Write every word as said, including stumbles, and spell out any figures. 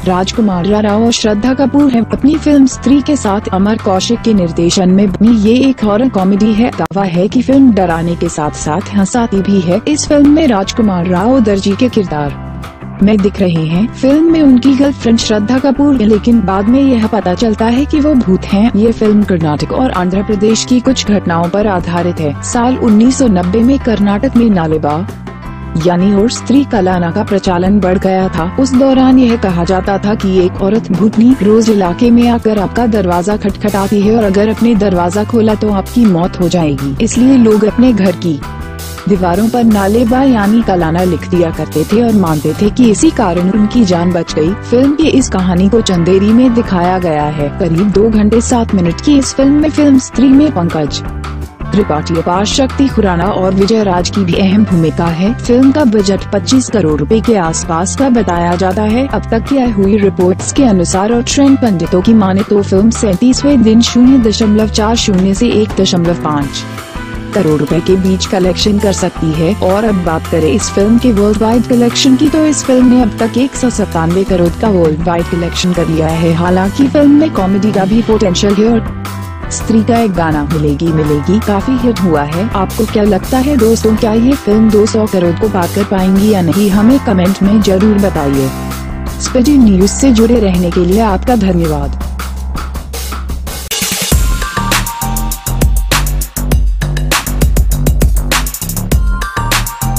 राजकुमार राव और श्रद्धा कपूर हैं। अपनी फिल्म स्त्री के साथ अमर कौशिक के निर्देशन में बनी ये एक हॉरर कॉमेडी है। दावा है कि फिल्म डराने के साथ साथ हंसाती भी है। इस फिल्म में राजकुमार राव दर्जी के किरदार में दिख रहे हैं। फिल्म में उनकी गर्लफ्रेंड श्रद्धा कपूर है, लेकिन बाद में यह पता चलता है कि वो भूत हैं। ये फिल्म कर्नाटक और आंध्र प्रदेश की कुछ घटनाओं पर आधारित है। साल उन्नीस सौ नब्बे में कर्नाटक में नालेबा यानी और स्त्री कलाना का प्रचलन बढ़ गया था। उस दौरान यह कहा जाता था कि एक औरत भूतनी रोज इलाके में आकर आपका दरवाजा खटखटाती है और अगर अपने दरवाजा खोला तो आपकी मौत हो जाएगी। इसलिए लोग अपने घर की दीवारों पर नालेबा यानी कलाना लिख दिया करते थे और मानते थे कि इसी कारण उनकी जान बच गई। फिल्म की इस कहानी को चंदेरी में दिखाया गया है। करीब दो घंटे सात मिनट की इस फिल्म में फिल्म स्त्री में पंकज त्रिपाठी, अपार शक्ति खुराना और विजय राज की भी अहम भूमिका है। फिल्म का बजट पच्चीस करोड़ रुपए के आसपास का बताया जाता है। अब तक की आई हुई रिपोर्ट्स के अनुसार और ट्रेंड पंडितों की माने तो फिल्म सैंतीसवें दिन शून्य दशमलव चार शून्य से एक दशमलव पाँच करोड़ रुपए के बीच कलेक्शन कर सकती है। और अब बात करें इस फिल्म के वर्ल्ड वाइड कलेक्शन की, तो इस फिल्म ने अब तक एक सौ सत्तानवे करोड़ का वर्ल्ड वाइड कलेक्शन कर लिया है। हालांकि फिल्म में कॉमेडी का भी पोटेंशियल है और स्त्री का एक गाना मिलेगी मिलेगी काफी हिट हुआ है। आपको क्या लगता है दोस्तों, क्या ये फिल्म दो सौ करोड़ को पार कर पाएंगी या नहीं? हमें कमेंट में जरूर बताइए। स्पीडी न्यूज से जुड़े रहने के लिए आपका धन्यवाद।